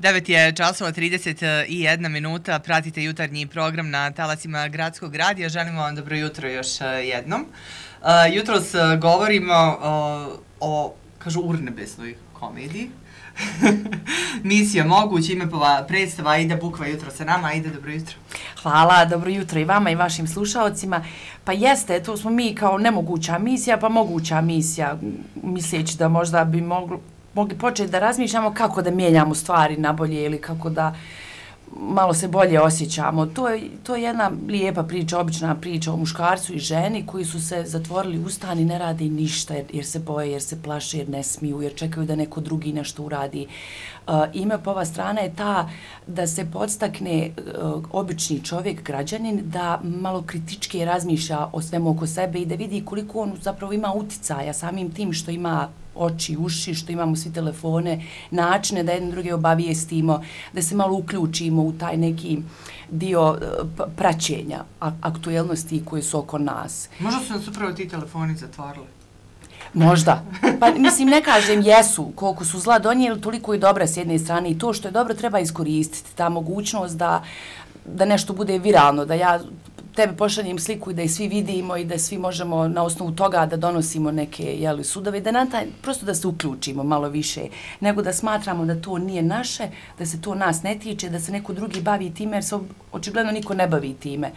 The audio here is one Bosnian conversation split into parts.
9 je časova 31 minuta, pratite jutarnji program na talasima Gradskog radija. Želimo vam dobro jutro još jednom. Jutros govorimo o, kažu, urnebesnoj komediji. Misija moguć, ime predstava Aida Bukva jutro sa nama. Aida, dobro jutro. Hvala, dobro jutro i vama i vašim slušaocima. Pa jeste, to smo mi kao nemoguća misija, pa moguća misija, misleći da možda bi mogli početi da razmišljamo kako da mijenjamo stvari na bolje ili kako da malo se bolje osjećamo. To je jedna lijepa priča, obična priča o muškarcu i ženi koji su se zatvorili u stan i ne rade ništa jer se boje, jer se plaše, jer ne smiju, jer čekaju da neko drugi nešto uradi. Ime po ova strana je ta da se podstakne obični čovjek, građanin, da malo kritički razmišlja o svemu oko sebe i da vidi koliko on zapravo ima uticaja samim tim što ima oči, uši, što imamo svi telefone, načine da jedne druge obavijestimo, da se malo uključimo u taj neki dio praćenja aktuelnosti koje su oko nas. Možda su nas upravo ti telefoni zatvorili? Možda. Pa mislim, ne kažem jesu, koliko su zla donijeli, toliko i dobra s jedne strane i to što je dobro treba iskoristiti, ta mogućnost da nešto bude viralno, da ja tebe pošaljem sliku i da je svi vidimo i da svi možemo na osnovu toga da donosimo neke sudove, da prosto da se uključimo malo više, nego da smatramo da to nije naše, da se to nas ne tiče, da se neko drugi bavi time, jer se očigledno niko ne bavi time.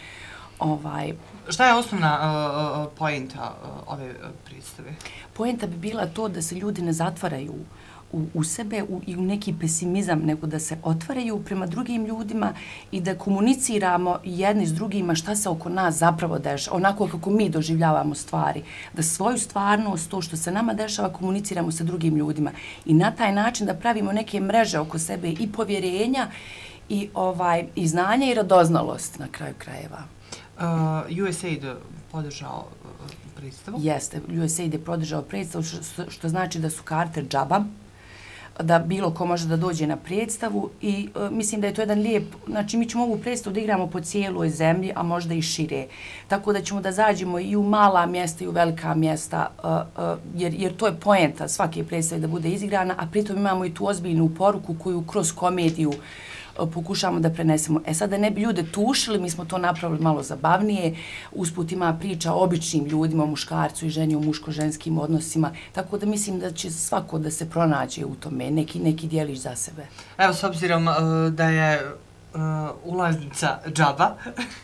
Šta je osnovna poenta ove predstave? Poenta bi bila to da se ljudi ne zatvaraju u sebe i u neki pesimizam, nego da se otvaraju prema drugim ljudima i da komuniciramo jedni s drugima šta se oko nas zapravo dešava, onako kako mi doživljavamo stvari, da svoju stvarnost, to što se nama dešava, komuniciramo sa drugim ljudima i na taj način da pravimo neke mreže oko sebe i povjerenja i znanja i radoznalost na kraju krajeva. USAID podržao predstavu? Jeste, USAID je podržao predstavu, što znači da su karte džaba, da bilo ko može da dođe na predstavu i mislim da je to jedan lijep, znači mi ćemo ovu predstavu da igramo po cijeloj zemlji, a možda i šire. Tako da ćemo da zađemo i u mala mjesta i u velika mjesta, jer to je poenta svake predstave da bude izigrana, a pritom imamo i tu ozbiljnu poruku koju kroz komediju pokušamo da prenesemo. Sad da ne bi ljude tušili, mi smo to napravili malo zabavnije. Usput ima priča o običnim ljudima, o muškarcu i ženi, o muško-ženskim odnosima. Tako da mislim da će svako da se pronađe u tome, neki dijelić za sebe. Evo, s obzirom da je ulaznica džaba,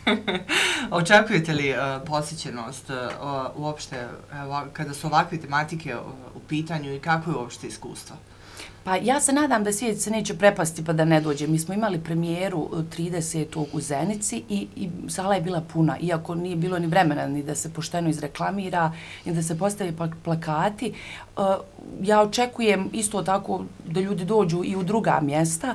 očekujete li posjećenost uopšte kada su ovakve tematike u pitanju i kako je uopšte iskustvo? Pa ja se nadam da svijet se neće prepasti pa da ne dođe. Mi smo imali premijeru 30. u Zenici i sala je bila puna, iako nije bilo ni vremena ni da se pošteno izreklamira, ni da se postave plakati. Ja očekujem isto tako da ljudi dođu i u druga mjesta.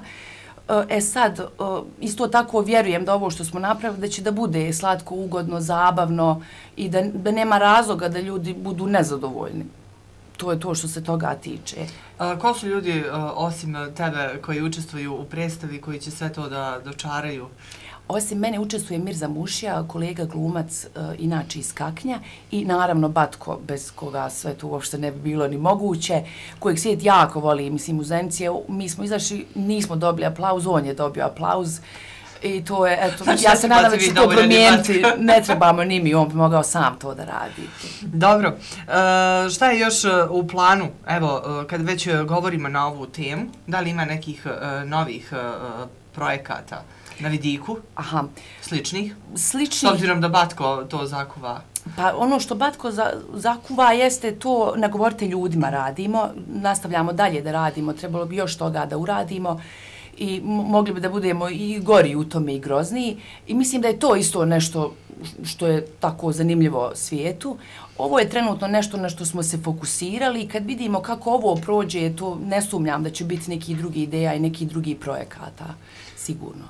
Sad, isto tako vjerujem da ovo što smo napravili da će da bude slatko, ugodno, zabavno i da nema razloga da ljudi budu nezadovoljni. To je to što se toga tiče. Ko su ljudi, osim tebe, koji učestvuju u predstavi, koji će sve to da dočaraju? Osim mene učestvuje Mirza Mušija, kolega glumac, inače iz Kaknja, i naravno Batko, bez koga sve to uopšte ne bi bilo ni moguće, kojeg svijet jako voli. Mislim, u Zenici mi smo izašli, nismo dobili aplauz, on je dobio aplauz. I to je, eto, ja se nadam da će to promijeniti, ne trebamo ni mi, on bi mogao sam to da radi. Dobro, šta je još u planu, evo, kad već govorimo na ovu temu, da li ima nekih novih projekata na vidiku, sličnih? S obzirom da Batko to zakuva. Pa ono što Batko zakuva jeste to, ne govorite ljudima radimo, nastavljamo dalje da radimo, trebalo bi još toga da uradimo, i mogli bi da budemo i gori u tome i grozniji i mislim da je to isto nešto što je tako zanimljivo svijetu. Ovo je trenutno nešto na što smo se fokusirali i kad vidimo kako ovo prođe, to ne sumnjam da će biti neki drugi ideja i neki drugi projekata, sigurno.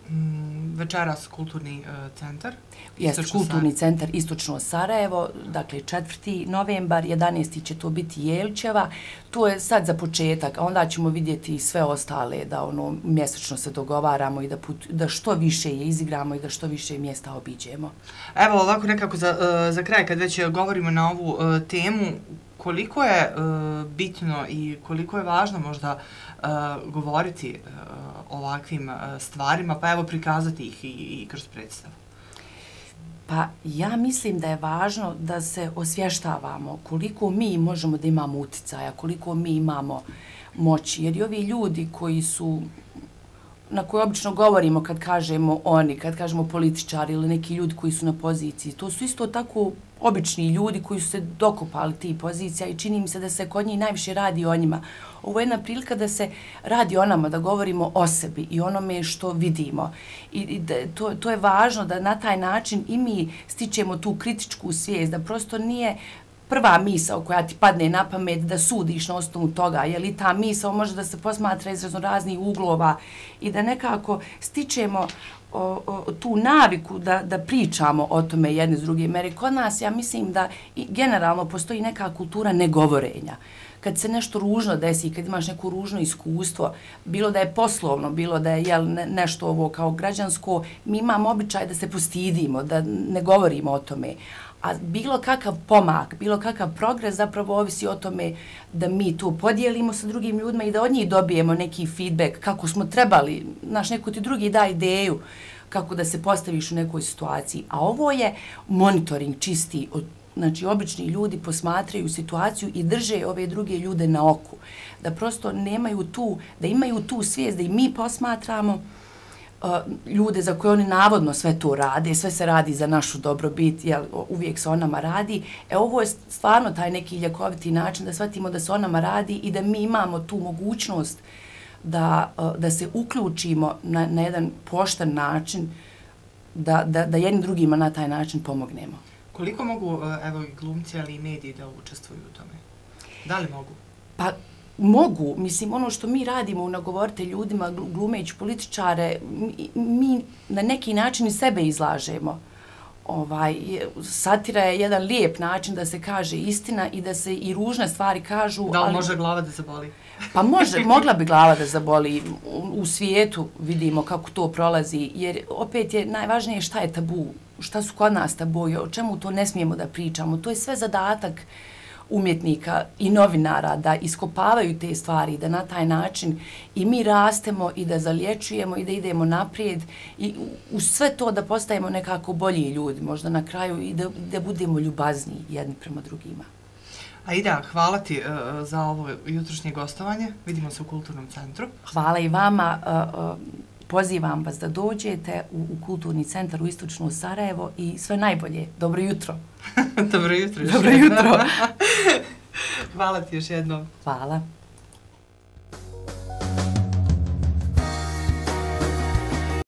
Večeras Kulturni centar. Jeste, Kulturni centar Istočno Sarajevo, dakle 4. novembar, 11. će to biti Jelčeva. To je sad za početak, a onda ćemo vidjeti sve ostale da mjesečno se dogovaramo i da što više je izigramo i da što više mjesta obiđemo. Evo ovako nekako za kraj, kad već govorimo na ovu temu, koliko je bitno i koliko je važno možda govoriti o ovakvim stvarima, pa evo prikazati ih i kroz predstavu? Pa ja mislim da je važno da se osvještavamo koliko mi možemo da imamo uticaja, koliko mi imamo moći. Jer i ovi ljudi koji su, na koje obično govorimo kad kažemo oni, kad kažemo političari ili neki ljudi koji su na poziciji, to su isto tako obični ljudi koji su se dokopali tih pozicija i čini mi se da se kod njih najviše radi o njima. Ovo je jedna prilika da se radi o nama, da govorimo o sebi i onome što vidimo. I to je važno da na taj način i mi stičemo tu kritičku svijest, da prosto nije prva misao koja ti padne na pamet da sudiš na osnovu toga, je li ta misao može da se posmatra iz raznih uglova i da nekako stičemo tu naviku da pričamo o tome jedne s drugim. Jer kod nas, ja mislim da generalno postoji neka kultura negovorenja. Kad se nešto ružno desi, kad imaš neko ružno iskustvo, bilo da je poslovno, bilo da je nešto ovo kao građansko, mi imamo običaj da se postidimo, da ne govorimo o tome. A bilo kakav pomak, bilo kakav progres zapravo ovisi o tome da mi to podijelimo sa drugim ljudima i da od njih dobijemo neki feedback kako smo trebali, neko ti drugi da ideju kako da se postaviš u nekoj situaciji. A ovo je monitoring čisti, znači obični ljudi posmatraju situaciju i drže ove druge ljude na oku. Da prosto nemaju tu, da imaju tu svijest da i mi posmatramo ljude za koje oni navodno sve to rade, sve se radi za našu dobrobit, uvijek se o nama radi. Ovo je stvarno taj neki ljekoviti način da shvatimo da se o nama radi i da mi imamo tu mogućnost da se uključimo na jedan pošten način, da jednim drugima na taj način pomognemo. Koliko mogu, evo, i glumci, ali i mediji da učestvuju u tome? Da li mogu? Pa mogu. Mislim, ono što mi radimo u Nagovorite ljudima, glumeći političare, mi na neki način i sebe izlažemo. Satira je jedan lijep način da se kaže istina i da se i ružne stvari kažu. Da li može glava da zaboli? Pa može, mogla bi glava da zaboli. U svijetu vidimo kako to prolazi, jer opet je najvažnije šta je tabu, šta su kod nas tabuji, o čemu to ne smijemo da pričamo. To je sve zadatak umjetnika i novinara da iskopavaju te stvari, da na taj način i mi rastemo i da zalječujemo i da idemo naprijed i u sve to da postajemo nekako bolji ljudi, možda na kraju i da budemo ljubazniji jedni prema drugima. Aida, hvala ti za ovo jutrošnje gostovanje. Vidimo se u Kulturnom centru. Hvala i vama. Pozivam vas da dođete u Kulturni centar u Istočno Sarajevo i sve najbolje. Dobro jutro. Dobro jutro. Dobro jutro. Hvala ti još jednom. Hvala.